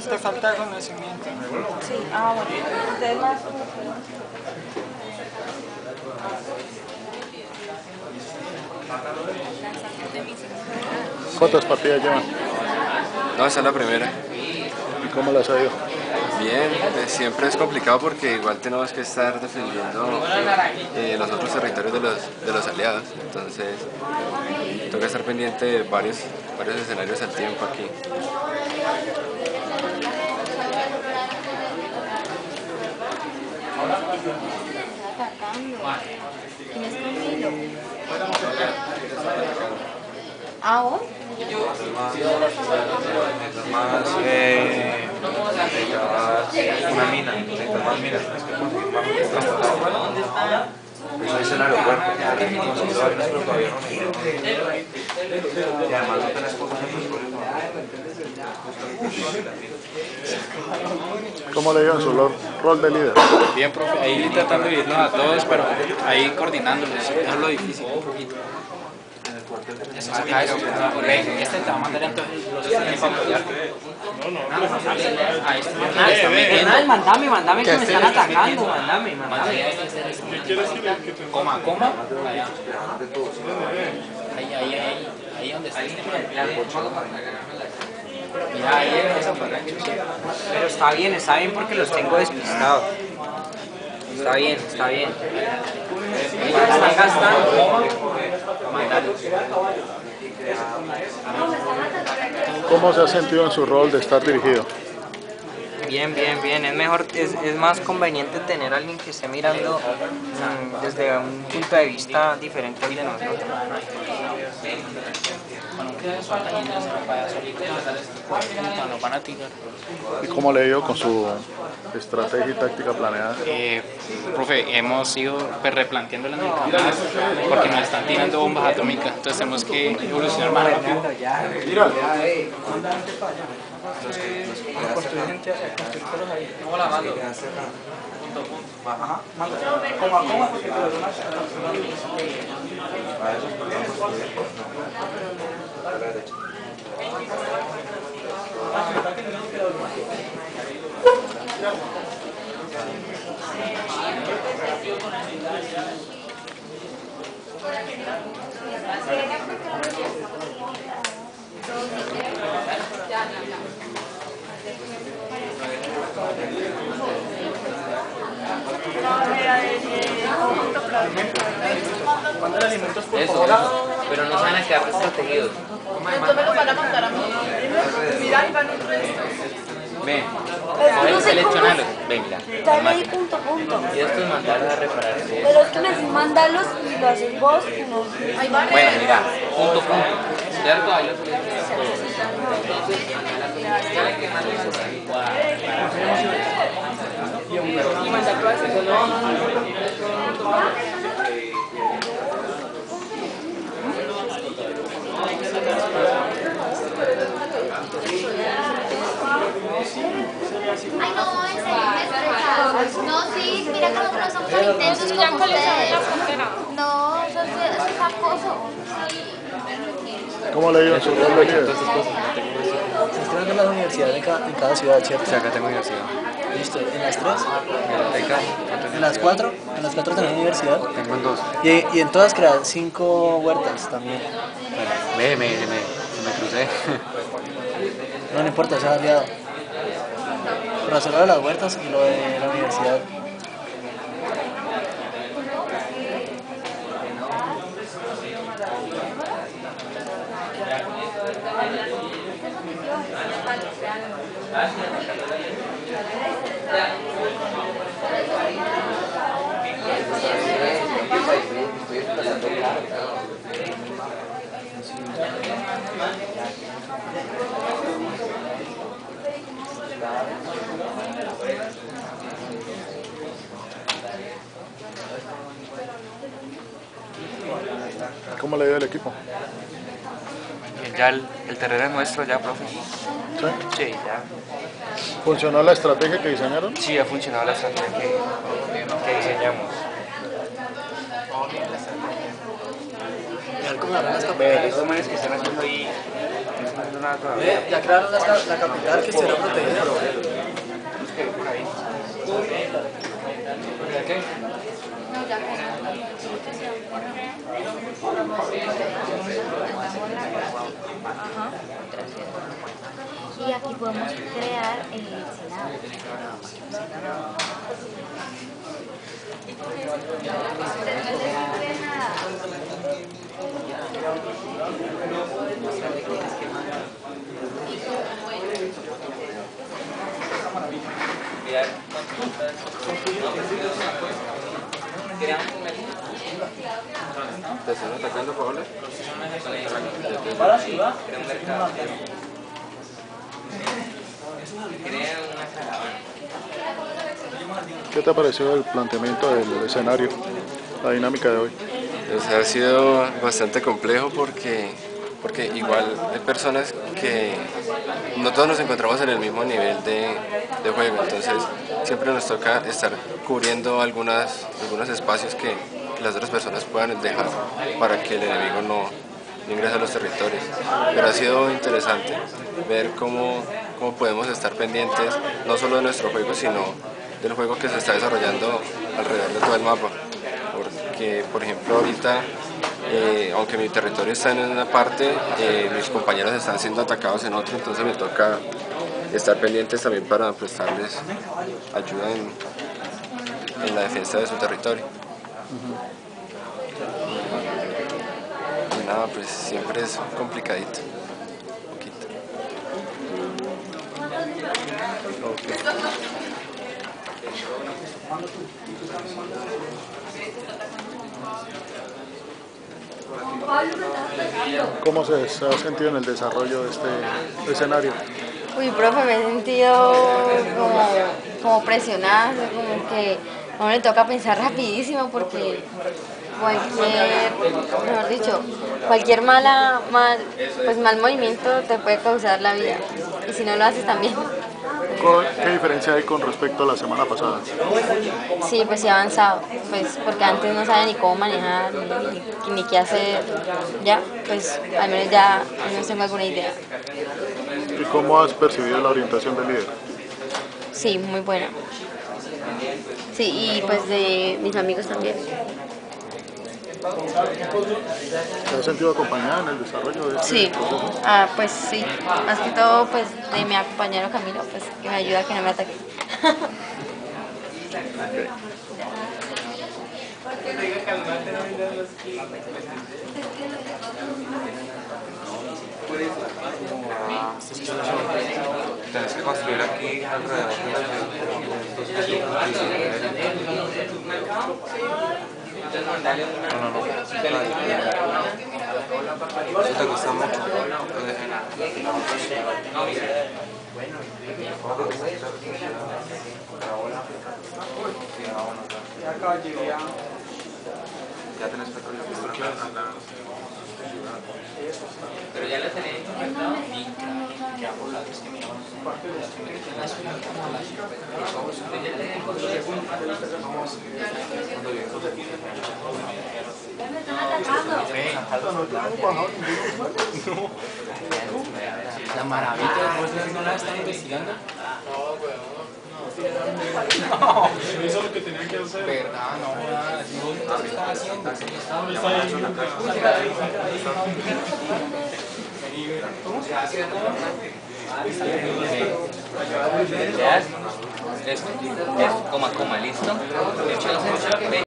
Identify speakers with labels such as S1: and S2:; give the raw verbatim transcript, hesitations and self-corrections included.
S1: te falta conocimiento.
S2: Sí, ah, bueno. Ustedes más.
S3: ¿Cuántas partidas llevan?
S4: No, esa es la primera.
S3: ¿Y cómo las ha ido?
S4: Bien, eh, siempre es complicado porque igual tenemos que estar defendiendo eh, los otros territorios de los, de los aliados. Entonces, toca estar pendiente de varios, varios escenarios al tiempo aquí.
S2: ¿Quién es Camilo? ¿Ah, vos?
S5: Más, eh, necesitas una mina, necesitas más minas, tienes que conseguir más minas. Eso es el aeropuerto, ya he conseguido varios, pero todavía no me y además no tenés pocos ejemplos.
S3: ¿Cómo le dio en su rol de líder?
S6: Bien, profe, ahí tratando de irnos a todos, pero ahí coordinándolos, eso es lo difícil un poquito. Acá es, ven, este te va a mandar entonces los estudiantes para apoyar. No, no, ahí está.
S7: Hernán, mandame, mandame que me están atacando, mandame, mandame.
S6: Coma, coma, allá. Ahí, ahí, ahí, ahí donde está. Mira, ahí en esa palancha.
S7: Pero está bien, está bien porque los tengo despistados. Está bien, está bien. Ellos están gastando.
S3: ¿Cómo se ha sentido en su rol de estar dirigido?
S7: Bien, bien, bien. Es mejor, es, es más conveniente tener a alguien que esté mirando mmm, desde un punto de vista diferente al de nosotros.
S6: Nos van a tirar.
S3: ¿Y cómo le dio con su estrategia y táctica planeada?
S6: Eh, profe, hemos ido pues, replanteando las dinámicas porque nos están tirando bombas atómicas, entonces tenemos que evolucionar más rápido.
S1: ¿Cómo la mando? Ajá, manda. Coma, coma, porque te lo donas.
S7: Eso, pero no se van a quedar desprotegidos.
S2: Esto me lo van a mandar a mí. Mira, Iván,
S7: Ven,
S2: no sé
S7: seleccionarlos. Ven, mira.
S2: dale ahí punto, punto.
S7: Y estos mandarlos a repararse.
S2: Pero es que me hacen mandarlos y lo haces vos y no.
S7: Bueno, mira, punto, punto. ¿Cierto? Ahí los y mandar todas esas.
S8: Ay, no, en serio, me estresas. No, sí, mira que nosotros somos tan intensos como ustedes. No, eso es, eso es acoso.
S3: ¿Cómo le dio en su rol de líder?
S9: Se está dando las universidades en cada, en cada ciudad, ¿cierto?
S4: Sí, acá tengo universidad.
S9: Listo, ¿en las tres?
S4: Biblioteca.
S9: ¿En las cuatro? ¿En las cuatro tenés universidad?
S4: Tengo en dos.
S9: Y, y en todas creas cinco huertas también.
S4: Ve, me, me, me, me crucé.
S9: No, no importa, eso es aliado. Pero hacer lo de las huertas y lo de la universidad.
S3: ¿Cómo le dio el equipo?
S4: Ya el, el terreno es nuestro ya, profe.
S3: ¿Sí?
S4: Sí, ya.
S3: ¿Funcionó la estrategia que diseñaron?
S4: Sí, ha funcionado la estrategia que, que diseñamos.
S9: Y algo con las
S4: Ve, esos manes que están haciendo ahí
S5: no es nada todavía.
S9: Ya crearon la, la capital que será protegida.
S8: Y aquí podemos crear el Senado.
S4: ¿Te están atacando, Paola?
S3: ¿Qué te ha parecido el planteamiento del escenario, la dinámica de hoy?
S4: Pues ha sido bastante complejo porque, porque igual hay personas que no todos nos encontramos en el mismo nivel de, de juego, entonces siempre nos toca estar cubriendo algunas, algunos espacios que las otras personas puedan dejar para que el enemigo no, no ingrese a los territorios. Pero ha sido interesante ver cómo, cómo podemos estar pendientes no solo de nuestro juego, sino del juego que se está desarrollando alrededor de todo el mapa. Porque, por ejemplo, ahorita, eh, aunque mi territorio está en una parte, eh, mis compañeros están siendo atacados en otra, entonces me toca estar pendientes también para prestarles ayuda en, en la defensa de su territorio. Y nada, pues siempre es complicadito, un poquito.
S3: ¿Cómo se, se ha sentido en el desarrollo de este escenario?
S10: Uy, profe, me he sentido como, como presionada, como que a uno le toca pensar rapidísimo porque cualquier, mejor dicho, cualquier mala, mal, pues mal movimiento te puede causar la vida y si no lo haces también.
S3: ¿Qué diferencia hay con respecto a la semana pasada?
S10: Sí, pues sí he avanzado, pues porque antes no sabía ni cómo manejar, ni, ni qué hacer, ya, pues al menos ya al menos tengo alguna idea.
S3: ¿Y cómo has percibido la orientación del líder?
S10: Sí, muy buena. Sí, y pues de mis amigos también.
S3: ¿Te has sentido acompañada en el desarrollo de este
S10: Sí,
S3: proceso?
S10: ah, pues sí, más que todo pues de mi compañero Camilo, pues que me ayuda a que no me ataque.
S5: Tienes que construir aquí alrededor de la ciudad. No, no, no. Eso te gusta mucho. Ya tenés petróleo.
S1: Pero ya le tenéis la maravilla de no la están investigando. No, eso es lo que tenían que hacer. Verdad, no, no se estaba haciendo. ¿Cómo se hace? Es, es coma, coma, listo.